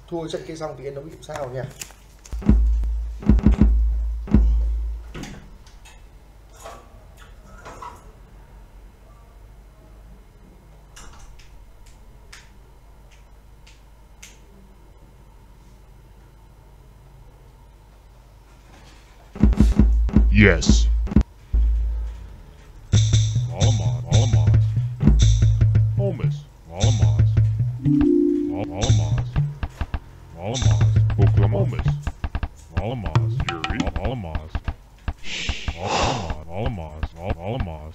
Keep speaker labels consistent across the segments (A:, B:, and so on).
A: thua trận kia xong thì em nó bị sao nha.
B: Yes. Alamaz, Alamaz. Holmes, Alamaz. Alamaz. Alamaz. Oklahoma. Holmes. Alamaz. Yuri. Alamaz. Alamaz. Alamaz.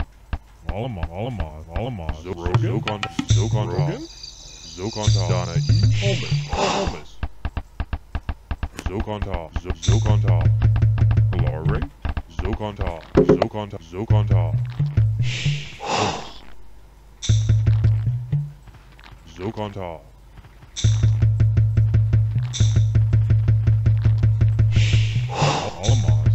B: Alamaz. Zokontal. Donna E. Holmes. Zokontal. Lorry. Zokontal. Holmes. Zokontal. Alamaz.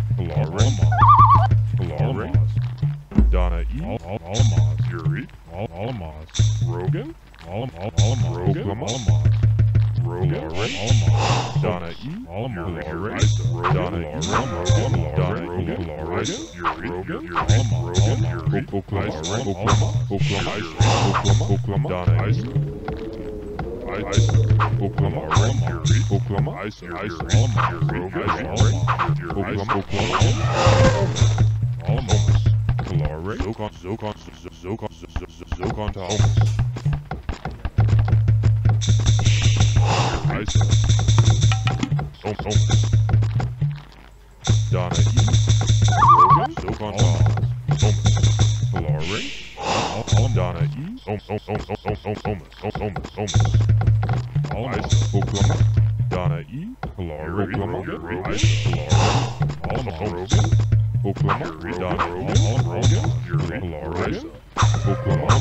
B: Alamaz. Donna E. Alamaz. Yuri. Alamaz. Rogan. Alamaz. Oklahoma. Rogan. Alamaz. Donna E. Alamaz. Donna E. Rogan. Yuri. Oklahoma. Donna E. Oklahoma. Oklahoma. Zokontal. Donna E. Rogan. Zokontal. Lorry. Donna E. Oklahoma. Donna E. Lorry. Oklahoma. Oklahoma. Donna E. Yuri. Lorry. Oklahoma.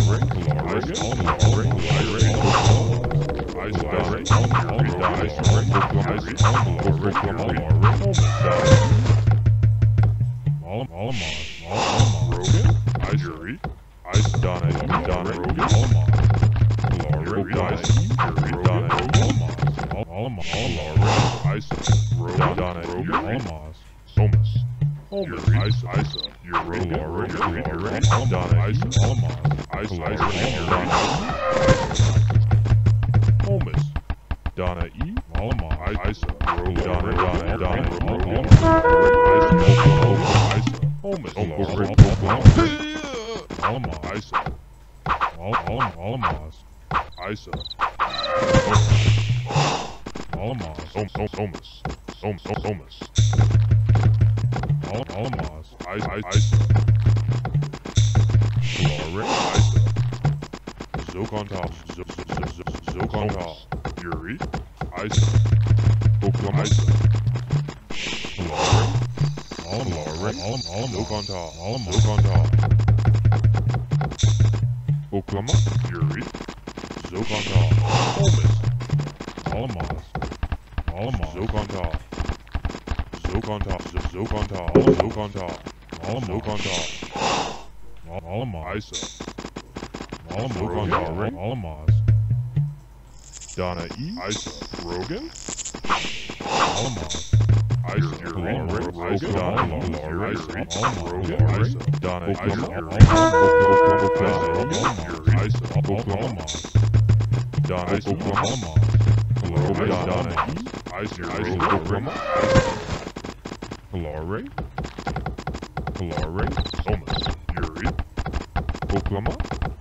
B: Donna E. Isa. Zokontal. Yuri. Isa. Oklahoma. Lorry. Zokontal. Oklahoma. Yuri. Zokontal. Holmes. Alamaz. Zokontal. Alamaz. Isa. Alamaz. Donna E. Isa. Rogan. Alamaz. Isa. Rogan. Donna E. Isa. Oklahoma. Donna E. Oklahoma. Donna E. Isa. Oklahoma. Lorry. Holmes. Yuri. Oklahoma.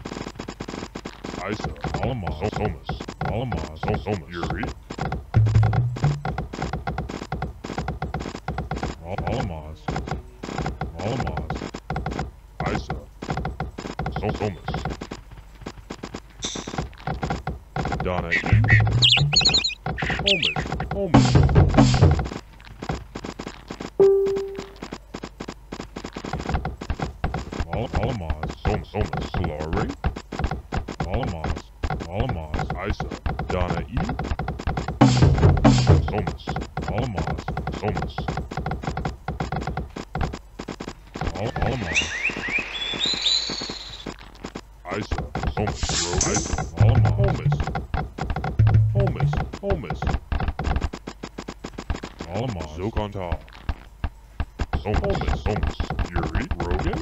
B: Isa. Alamaz. Holmes. Yuri. Alamaz. Isa. Holmes. Donna E. Holmes. Alamaz. Lorry. Alamaz. Isa. Donna E. Holmes. Alamaz. Isa. Holmes. Alamaz. Holmes. Almost. Almost. Zokontal. Almost. Yuri. Rogan.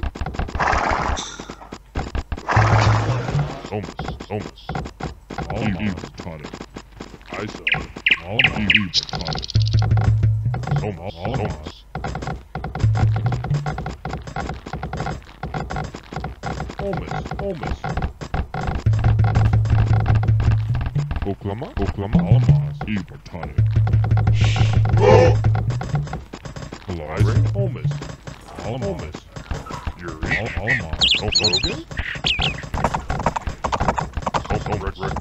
B: Almost. Almost. Isa. Almost. Almost. Oklahoma. Almost. Ibertonic. Hello. Almost. Yuri. Almost. Rogan. Red.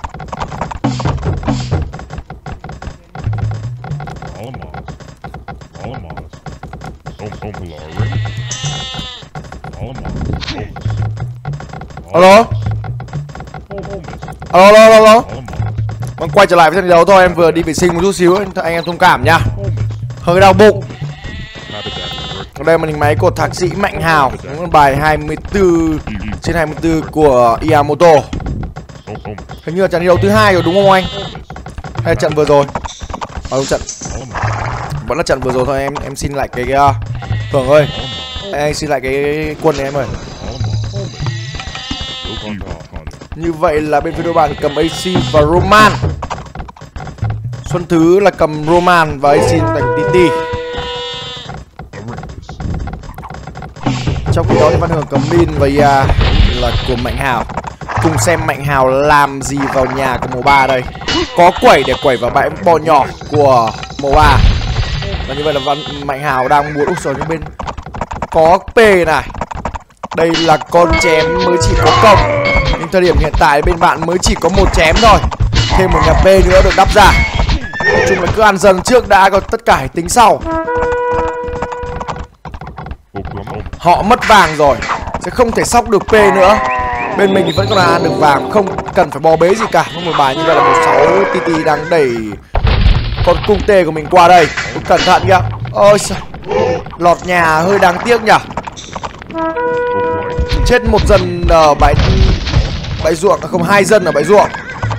A: Alo. Vâng, quay trở lại với trận đấu thôi. Em vừa đi vệ sinh một chút xíu, anh em thông cảm nha. Hơi đau bụng. Ở đây màn hình máy của thạc sĩ Mạnh Hào, bài 24/24 của Yamamoto. Hình như là trận thi đấu thứ 2 rồi đúng không anh? Hay là trận vừa rồi? Trận vẫn là trận vừa rồi thôi. Em xin lại cái Hưởng ơi, anh xin lại cái quân này em ơi. Như vậy là bên phía đối bạn cầm AC và Roman. Xuân Thứ là cầm Roman và AC đánh TT. Trong khi đó thì Văn Hưởng cầm Min và Ia là của Mạnh Hào. Cùng xem Mạnh Hào làm gì vào nhà của MO3 đây. Có quẩy để quẩy vào bãi bò nhỏ của MO3. Và như vậy là Mạnh Hào đang muốn úp rồi những bên có P này. Đây là con chém mới chỉ có công. Nhưng thời điểm hiện tại bên bạn mới chỉ có một chém thôi. Thêm một nhà P nữa được đắp ra. Nói chung là cứ ăn dần trước đã, còn tất cả hãy tính sau. Họ mất vàng rồi, sẽ không thể sóc được P nữa. Bên mình thì vẫn còn ăn được vàng, không cần phải bó bế gì cả. Một bài như vậy là 16 TT đang đẩy con cung tê của mình qua đây. Cẩn thận kìa. Ôi sao lọt nhà hơi đáng tiếc nhỉ. Chết một dân ở bãi ruộng, không, 2 dân ở bãi ruộng.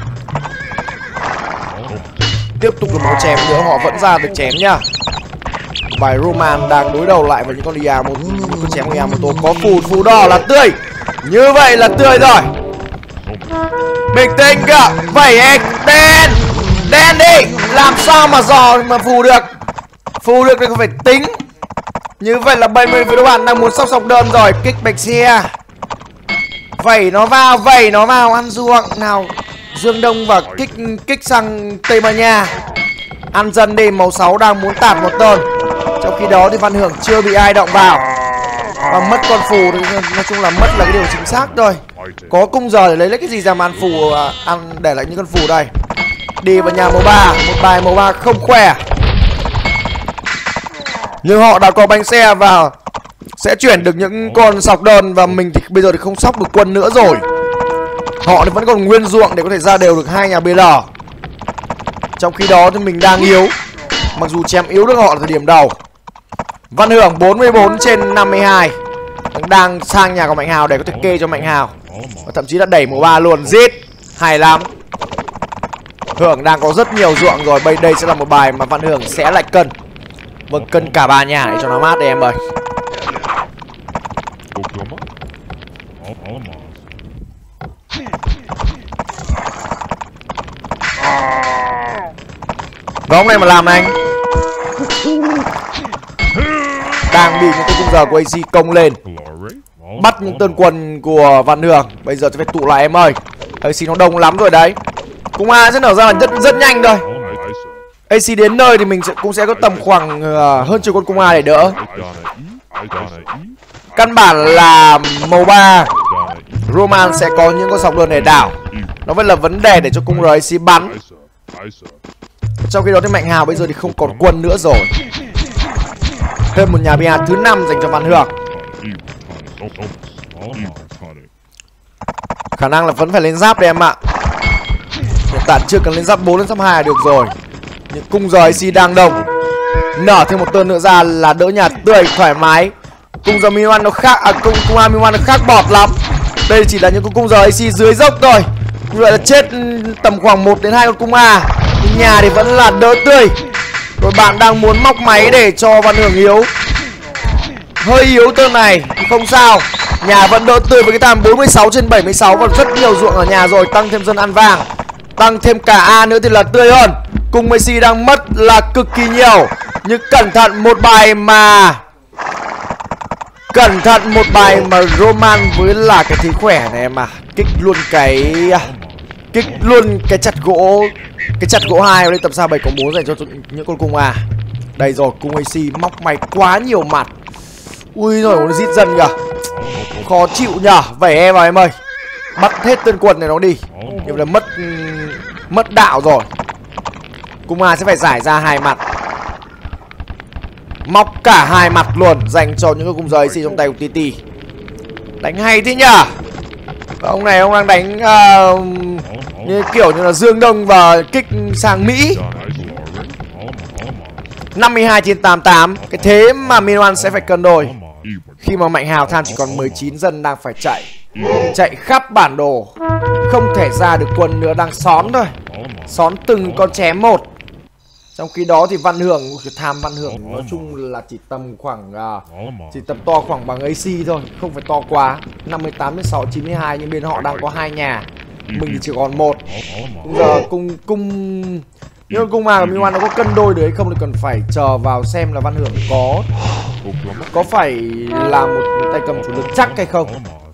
A: Tiếp tục được một chém nữa, họ vẫn ra được chém nhá. Bài Roman đang đối đầu lại với những con Yamamoto. Những con chém của Yamamoto có phù đỏ là tươi. Như vậy là tươi rồi. Bình tĩnh kìa. Vậy anh đen đi. Làm sao mà dò mà phù được. Phù được thì phải tính. Như vậy là bên với các bạn đang muốn sóc đơn rồi. Kích bạch xe. Vẩy nó vào ăn ruộng nào. Dương Đông và kích sang Tây Ban Nha. Ăn dần đi, màu 6 đang muốn tạt một đơn. Trong khi đó thì Văn Hưởng chưa bị ai động vào. Và mất con phù thì nói chung là mất là cái điều chính xác thôi. Có cung giờ để lấy cái gì ra mà ăn phù, ăn để lại những con phù đây. Đi vào nhà MO3, một bài MO3 không khỏe. Nhưng họ đã có bánh xe và sẽ chuyển được những con sọc đơn. Và mình thì bây giờ thì không sóc được quân nữa rồi. Họ thì vẫn còn nguyên ruộng để có thể ra đều được 2 nhà BL. Trong khi đó thì mình đang yếu. Mặc dù chém yếu được họ ở thời điểm đầu. Văn Hưởng 44/52 đang sang nhà của Mạnh Hào để có thể kê cho Mạnh Hào. Và thậm chí đã đẩy MO3 luôn. Giết. Hay lắm. Hưởng đang có rất nhiều ruộng rồi. Đây sẽ là một bài mà Văn Hưởng sẽ lại cân. Vâng, cân cả 3 nhà để cho nó mát đây em ơi. Góng này mà làm anh. Đang bị những cái cung giờ của AC công lên. Bắt những tên quân của Văn Hưởng. Bây giờ phải tụ lại em ơi. AC nó đông lắm rồi đấy. Cung A sẽ nở ra là rất nhanh thôi. AC đến nơi thì mình cũng sẽ có tầm khoảng hơn chục con cung A để đỡ. Căn bản là màu 3 Roman sẽ có những con sọc đơn để đảo. Nó vẫn là vấn đề để cho cung RAC bắn. Trong khi đó thì Mạnh Hào bây giờ thì không còn quân nữa rồi. Thêm một nhà BA thứ 5 dành cho Văn Hưởng. Khả năng là vẫn phải lên giáp đây em ạ. Hiện tại chưa cần lên giáp 4 lên giáp 2 là được rồi. Những cung giờ AC đang đông. Nở thêm một tên nữa ra là đỡ nhà tươi thoải mái. Cung giờ Miwan nó khác, cung A Miwan nó khác bọt lắm. Đây chỉ là những cung giờ AC dưới dốc thôi. Như vậy là chết tầm khoảng 1 đến 2 con cung A. Tuy nhà thì vẫn là đỡ tươi. Đội bạn đang muốn móc máy để cho Văn Hưởng yếu. Hơi yếu tơn này, không sao. Nhà vẫn đỡ tươi với cái tham 46/76 và rất nhiều ruộng ở nhà rồi. Tăng thêm dân ăn vàng, tăng thêm cả A nữa thì là tươi hơn. Cùng Messi đang mất là cực kỳ nhiều. Nhưng cẩn thận một bài mà Roman với là cái thế khỏe này mà kích luôn cái chặt gỗ 2 lên tầm xa 7 có 4 dành cho những con cung A. Đây rồi, cung AC móc mày quá nhiều mặt. Ui rồi nó giết dần kìa. Khó chịu nhở. Vẩy em vào em ơi. Bắt hết tên quần này nó đi. Nhưng là mất đạo rồi. Cung A sẽ phải giải ra 2 mặt. Móc cả 2 mặt luôn dành cho những cái cung giờ AC trong tay của TT. Đánh hay thế nhở. Ông này ông đang đánh như kiểu như là Dương Đông và kích sang Mỹ. 52/88. Cái thế mà Milan sẽ phải cân đổi khi mà Mạnh Hào tham chỉ còn 19 dân đang phải chạy khắp bản đồ. Không thể ra được quân nữa, đang xón thôi. Xón từng con chém một. Trong khi đó thì Văn Hưởng, tham Văn Hưởng nói chung là chỉ tầm khoảng to khoảng bằng AC thôi, không phải to quá. 58/692 nhưng bên họ đang có 2 nhà. Mình thì chỉ còn 1. Bây giờ nhưng cung mà Milan nó có cân đôi được hay không thì cần phải chờ vào xem là Văn Hưởng có phải là một tay cầm chủ lực chắc hay không.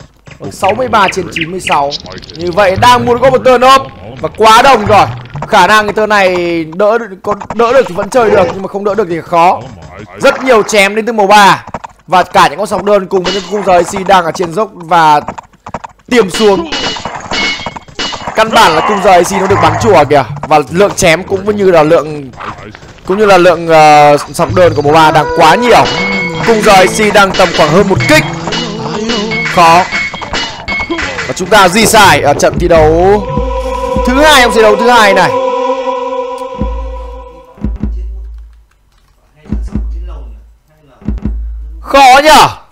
A: 63/96. Như vậy đang muốn có một turn up và quá đồng rồi. Khả năng cái turn này đỡ được thì vẫn chơi được, nhưng mà không đỡ được thì khó. Rất nhiều chém đến từ màu 3 và cả những con sọc đơn cùng với những cung giờ AC đang ở trên dốc và tiềm xuống. Căn bản là cung giờ AC nó được bắn chùa kìa, và lượng chém cũng như là lượng sọc đơn của màu 3 đang quá nhiều. Cung giờ AC đang tầm khoảng hơn 1 kích. Khó. Và chúng ta di xài ở trận thi đấu thứ 2 trong trận đấu thứ 2 này. Khó nhở.